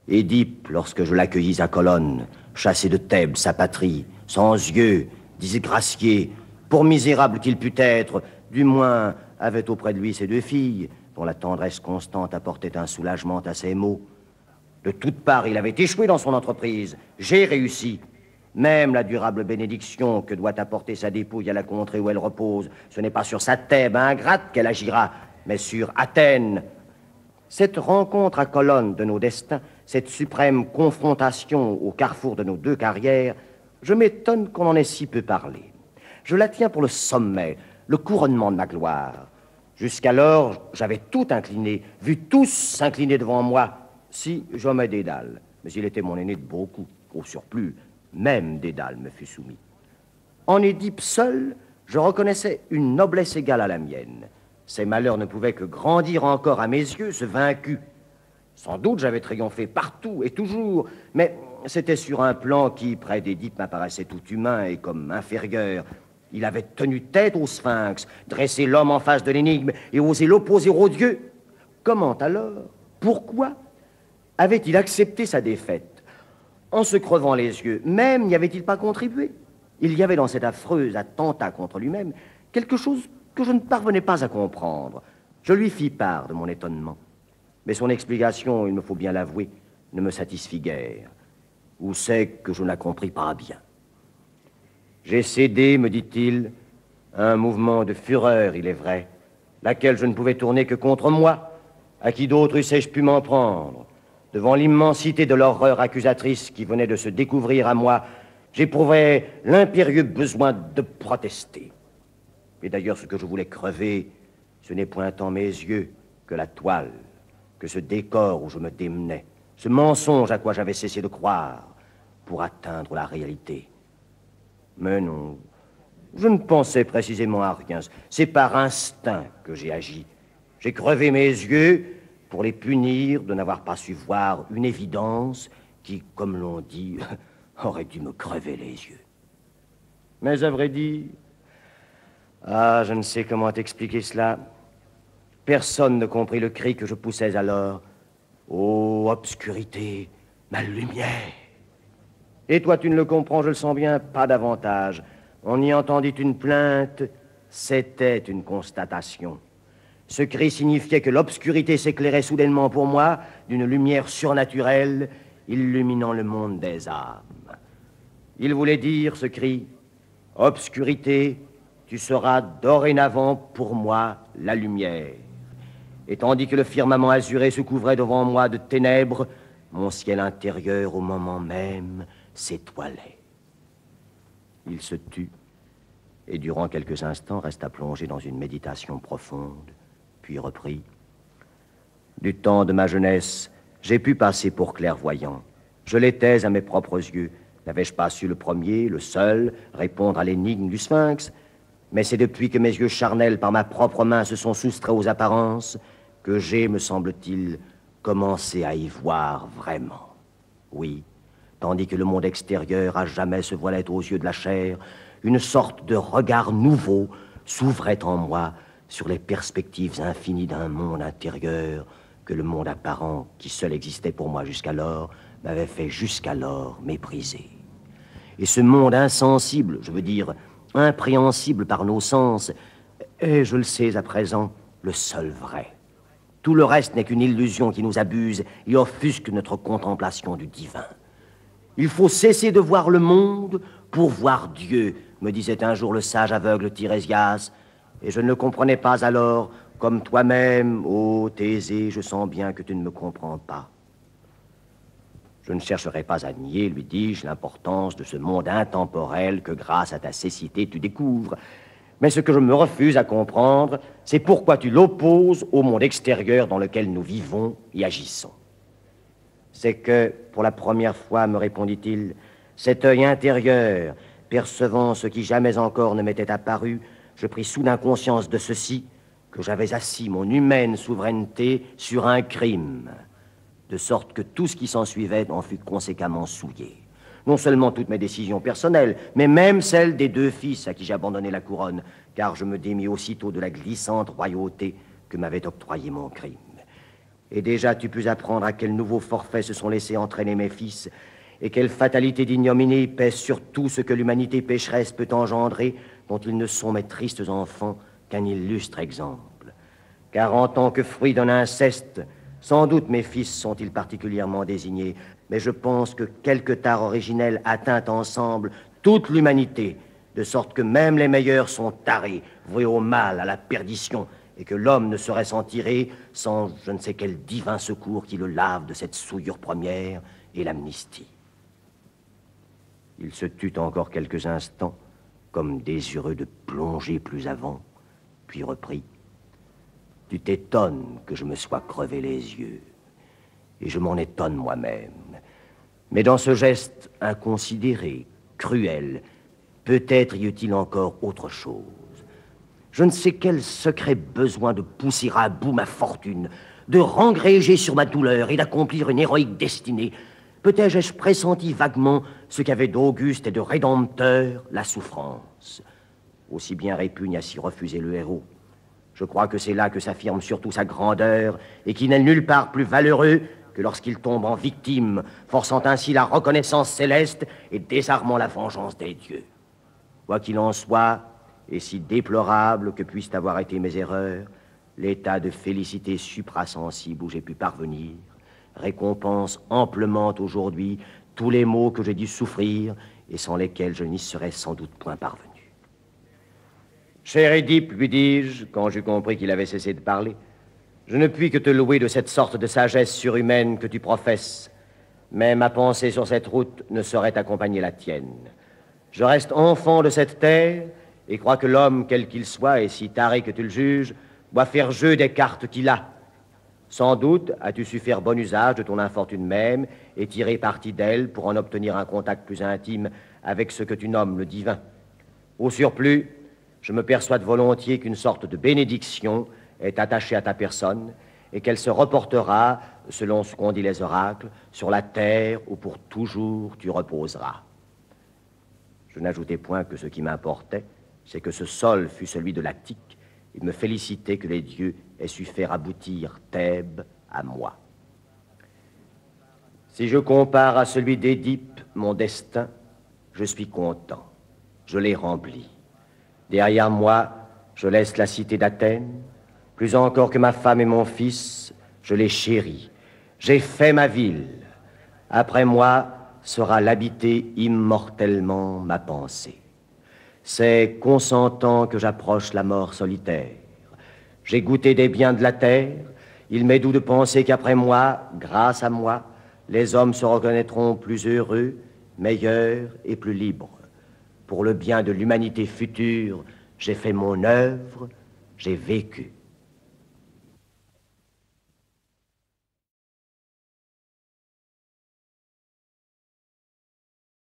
Édipe, lorsque je l'accueillis à Colonne, chassé de Thèbes, sa patrie, sans yeux, disgracié, pour misérable qu'il pût être, du moins avait auprès de lui ses 2 filles, dont la tendresse constante apportait un soulagement à ses maux. De toutes parts, il avait échoué dans son entreprise. J'ai réussi. Même la durable bénédiction que doit apporter sa dépouille à la contrée où elle repose, ce n'est pas sur sa Thèbes ingrate qu'elle agira, mais sur Athènes. Cette rencontre à Colonne de nos destins, cette suprême confrontation au carrefour de nos 2 carrières, je m'étonne qu'on en ait si peu parlé. Je la tiens pour le sommet, le couronnement de ma gloire. Jusqu'alors, j'avais tout incliné, vu tous s'incliner devant moi, si j'omets Dédale. Mais il était mon aîné de beaucoup. Au surplus, même Dédale me fut soumis. En Édipe seul, je reconnaissais une noblesse égale à la mienne. Ses malheurs ne pouvaient que grandir encore à mes yeux, ce vaincu. Sans doute j'avais triomphé partout et toujours, mais c'était sur un plan qui, près d'Édipe, m'apparaissait tout humain et comme inférieur. Il avait tenu tête au Sphinx, dressé l'homme en face de l'énigme et osé l'opposer aux dieux. Comment alors? Pourquoi avait-il accepté sa défaite? En se crevant les yeux, même n'y avait-il pas contribué? Il y avait dans cet affreux attentat contre lui-même quelque chose que je ne parvenais pas à comprendre. Je lui fis part de mon étonnement. Mais son explication, il me faut bien l'avouer, ne me satisfit guère. Ou c'est que je ne la compris pas bien. J'ai cédé, me dit-il, à un mouvement de fureur, il est vrai, laquelle je ne pouvais tourner que contre moi, à qui d'autre eussé-je pu m'en prendre. Devant l'immensité de l'horreur accusatrice qui venait de se découvrir à moi, j'éprouvais l'impérieux besoin de protester. Et d'ailleurs, ce que je voulais crever, ce n'est point tant mes yeux que la toile, que ce décor où je me démenais, ce mensonge à quoi j'avais cessé de croire pour atteindre la réalité. Mais non, je ne pensais précisément à rien. C'est par instinct que j'ai agi. J'ai crevé mes yeux pour les punir de n'avoir pas su voir une évidence qui, comme l'on dit, aurait dû me crever les yeux. Mais à vrai dire, je ne sais comment t'expliquer cela. Personne ne comprit le cri que je poussais alors. Ô obscurité, ma lumière! Et toi, tu ne le comprends, je le sens bien, pas davantage. On y entendit une plainte, c'était une constatation. Ce cri signifiait que l'obscurité s'éclairait soudainement pour moi d'une lumière surnaturelle, illuminant le monde des âmes. Il voulait dire, ce cri, obscurité, tu seras dorénavant pour moi la lumière. Et tandis que le firmament azuré se couvrait devant moi de ténèbres, mon ciel intérieur au moment même s'étoilait. Il se tut et durant quelques instants resta plongé dans une méditation profonde, puis reprit. Du temps de ma jeunesse, j'ai pu passer pour clairvoyant. Je l'étais à mes propres yeux. N'avais-je pas su le premier, le seul, répondre à l'énigme du Sphinx? Mais c'est depuis que mes yeux charnels par ma propre main se sont soustraits aux apparences que j'ai, me semble-t-il, commencé à y voir vraiment. Oui, tandis que le monde extérieur à jamais se voilait aux yeux de la chair, une sorte de regard nouveau s'ouvrait en moi sur les perspectives infinies d'un monde intérieur que le monde apparent, qui seul existait pour moi jusqu'alors, m'avait fait jusqu'alors mépriser. Et ce monde insensible, je veux dire, impréhensible par nos sens, est, je le sais à présent, le seul vrai. Tout le reste n'est qu'une illusion qui nous abuse et offusque notre contemplation du divin. Il faut cesser de voir le monde pour voir Dieu, me disait un jour le sage aveugle Tirésias, et je ne le comprenais pas alors, comme toi-même, ô Thésée, je sens bien que tu ne me comprends pas. Je ne chercherai pas à nier, lui dis-je, l'importance de ce monde intemporel que grâce à ta cécité tu découvres. Mais ce que je me refuse à comprendre, c'est pourquoi tu l'opposes au monde extérieur dans lequel nous vivons et agissons. C'est que, pour la première fois, me répondit-il, cet œil intérieur, percevant ce qui jamais encore ne m'était apparu, je pris soudain conscience de ceci, que j'avais assis mon humaine souveraineté sur un crime, de sorte que tout ce qui s'ensuivait en fut conséquemment souillé. Non seulement toutes mes décisions personnelles, mais même celles des 2 fils à qui j'abandonnai la couronne, car je me démis aussitôt de la glissante royauté que m'avait octroyée mon crime. Et déjà tu peux apprendre à quel nouveau forfait se sont laissés entraîner mes fils, et quelle fatalité d'ignominie pèse sur tout ce que l'humanité pécheresse peut engendrer, dont ils ne sont mes tristes enfants qu'un illustre exemple. Car en tant que fruit d'un inceste, sans doute mes fils sont-ils particulièrement désignés, mais je pense que quelque tare originel atteint ensemble toute l'humanité, de sorte que même les meilleurs sont tarés, voués au mal, à la perdition, et que l'homme ne saurait s'en tirer sans je ne sais quel divin secours qui le lave de cette souillure première et l'amnistie. Il se tut encore quelques instants, comme désireux de plonger plus avant, puis reprit. Tu t'étonnes que je me sois crevé les yeux, et je m'en étonne moi-même. Mais dans ce geste inconsidéré, cruel, peut-être y eut-il encore autre chose. Je ne sais quel secret besoin de pousser à bout ma fortune, de rengréger sur ma douleur et d'accomplir une héroïque destinée. Peut-être ai-je pressenti vaguement ce qu'avait d'auguste et de rédempteur la souffrance. Aussi bien répugne à s'y refuser le héros. Je crois que c'est là que s'affirme surtout sa grandeur et qu'il n'est nulle part plus valeureux que lorsqu'il tombe en victime, forçant ainsi la reconnaissance céleste et désarmant la vengeance des dieux. Quoi qu'il en soit, et si déplorable que puissent avoir été mes erreurs, l'état de félicité suprasensible où j'ai pu parvenir récompense amplement aujourd'hui tous les maux que j'ai dû souffrir et sans lesquels je n'y serais sans doute point parvenu. Cher Édipe, lui dis-je, quand j'eus compris qu'il avait cessé de parler, je ne puis que te louer de cette sorte de sagesse surhumaine que tu professes, mais ma pensée sur cette route ne saurait accompagner la tienne. Je reste enfant de cette terre et crois que l'homme, quel qu'il soit, et si taré que tu le juges, doit faire jeu des cartes qu'il a. Sans doute as-tu su faire bon usage de ton infortune même et tirer parti d'elle pour en obtenir un contact plus intime avec ce que tu nommes le divin. Au surplus, je me persuade volontiers qu'une sorte de bénédiction est attachée à ta personne et qu'elle se reportera, selon ce qu'ont dit les oracles, sur la terre où pour toujours tu reposeras. Je n'ajoutais point que ce qui m'importait, c'est que ce sol fût celui de l'Attique et me félicitait que les dieux aient su faire aboutir Thèbes à moi. Si je compare à celui d'Édipe mon destin, je suis content, je l'ai rempli. Derrière moi, je laisse la cité d'Athènes, plus encore que ma femme et mon fils, je les chéris. J'ai fait ma ville. Après moi sera l'habiter immortellement ma pensée. C'est consentant que j'approche la mort solitaire. J'ai goûté des biens de la terre. Il m'est doux de penser qu'après moi, grâce à moi, les hommes se reconnaîtront plus heureux, meilleurs et plus libres. Pour le bien de l'humanité future, j'ai fait mon œuvre, j'ai vécu.